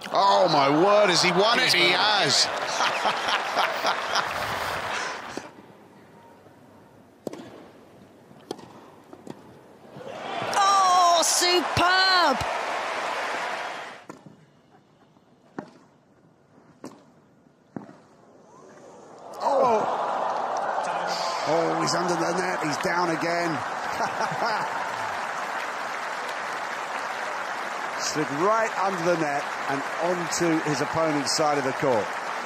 Oh, my word, has he won it? He has. Oh, superb! Oh, he's under the net, he's down again. Slid right under the net and onto his opponent's side of the court.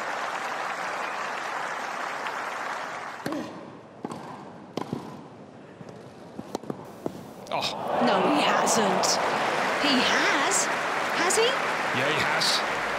Oh. No, he hasn't. He has? Has he? Yeah, he has.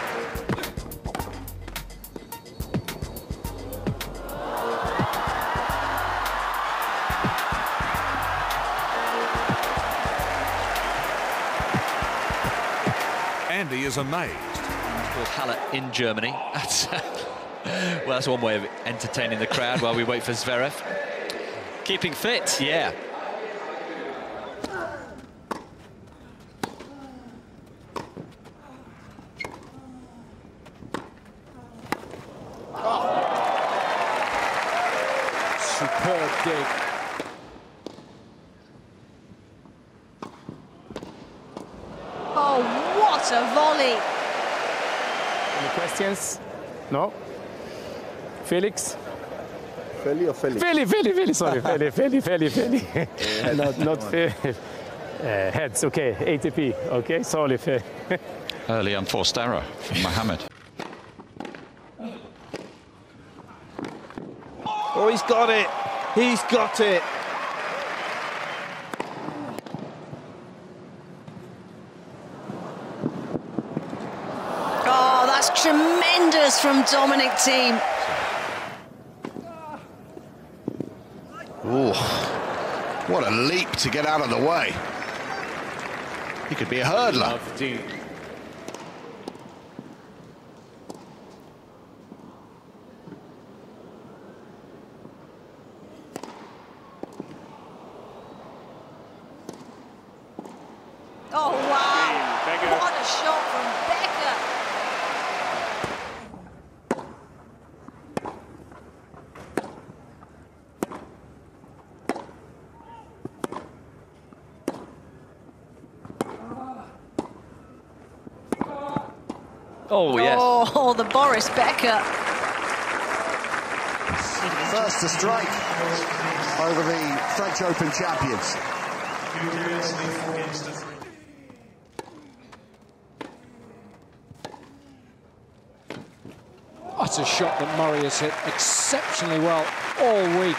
Andy is amazed. Called Halle in Germany. That's, well, that's one way of entertaining the crowd while we wait for Zverev. Keeping fit, yeah. Superb dig. Oh, what a volley! Any questions? No? Felix? Feli or Felix? Feli, sorry, Feli. Not Feli. Heads, okay, ATP, okay, sorry. Early unforced error from Mohammed. Oh, he's got it. He's got it. Oh, that's tremendous from Dominic Thiem. Ooh, what a leap to get out of the way. He could be a hurdler. Oh, wow! What a shot from Becker! Oh, yes. Oh, the Boris Becker. First to strike over the French Open champions. That's a shot that Murray has hit exceptionally well all week.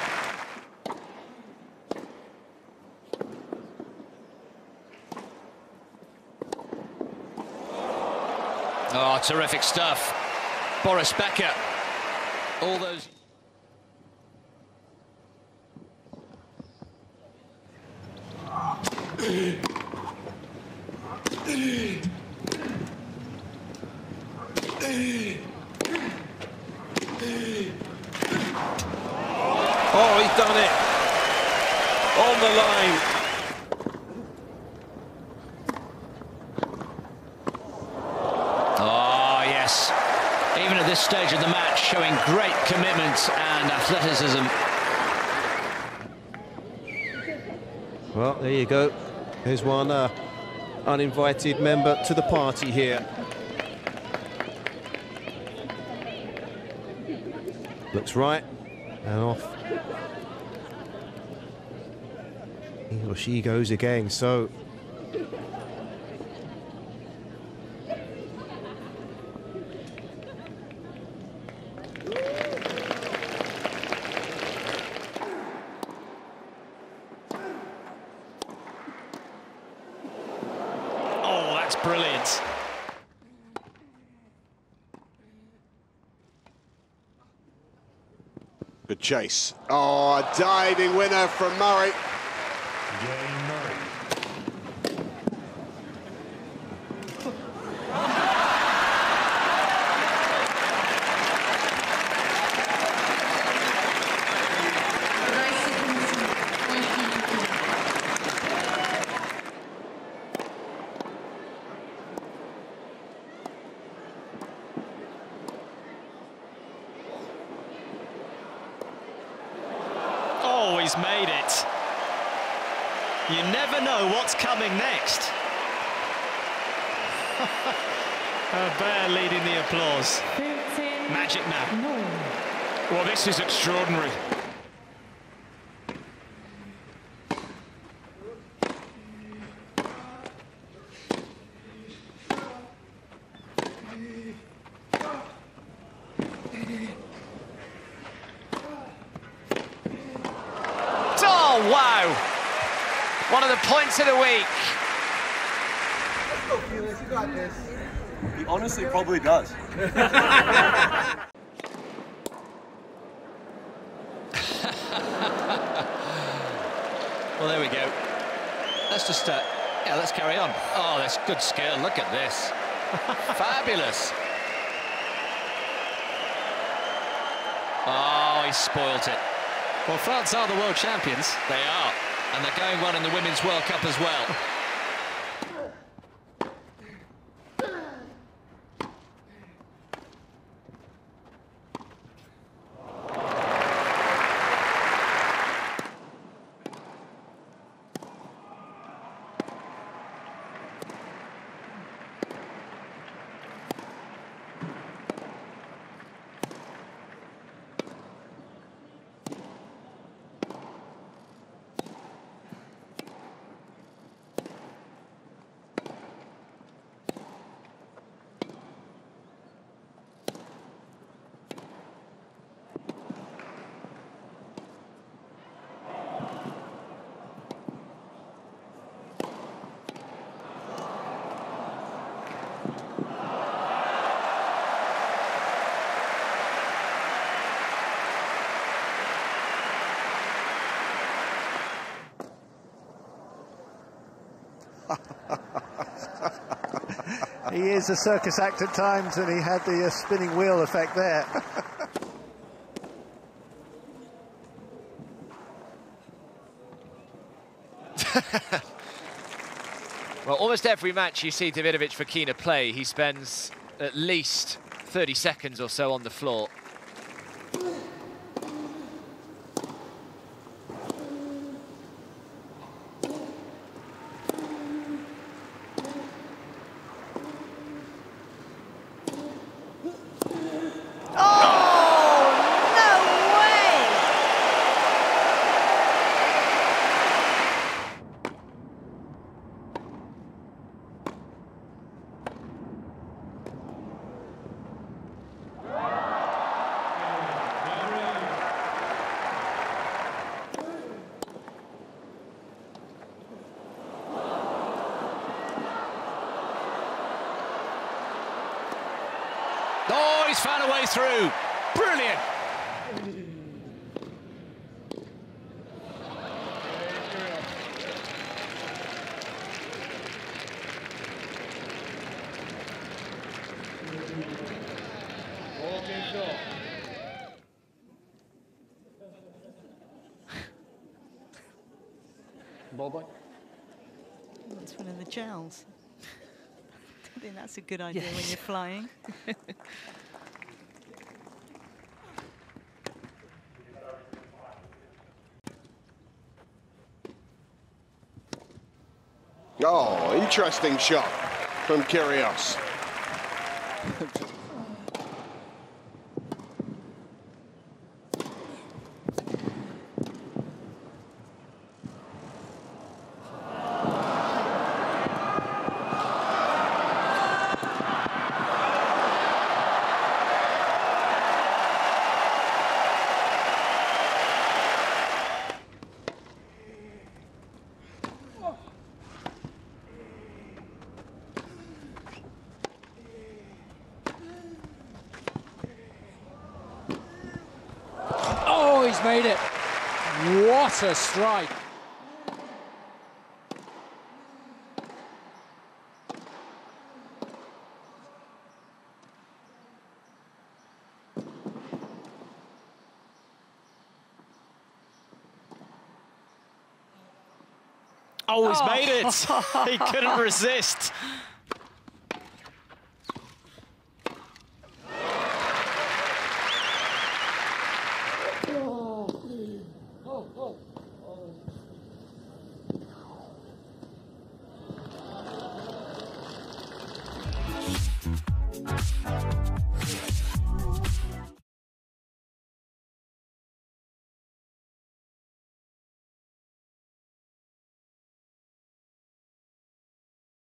Oh, terrific stuff. Boris Becker. All those... Oh, he's done it. On the line. Oh, yes. Even at this stage of the match, showing great commitment and athleticism. Well, there you go. There's one uninvited member to the party here. Looks right and off. He or she goes again, so... Oh, that's brilliant. Good chase. Oh, a diving winner from Murray. he's made it. You never know what's coming next. Bear leading the applause. Magic man. Well, this is extraordinary. Oh, wow! One of the points of the week. Let's go, Felix. You got this. He honestly probably does. Well, there we go. Let's just, yeah, let's carry on. Oh, that's good skill. Look at this. Fabulous. Oh, he spoilt it. Well, France are the world champions. They are. And they're going well in the Women's World Cup as well. He is a circus act at times, and he had the spinning wheel effect there. Well, almost every match you see Davidovich Fokina play, he spends at least 30 seconds or so on the floor. Oh, he's found a way through. Brilliant. Ball boy. That's one of the gels. I think that's a good idea when you're flying. Oh, interesting shot from Kyrgios. Oh, he's made it. What a strike. Oh, he's made it. He couldn't resist.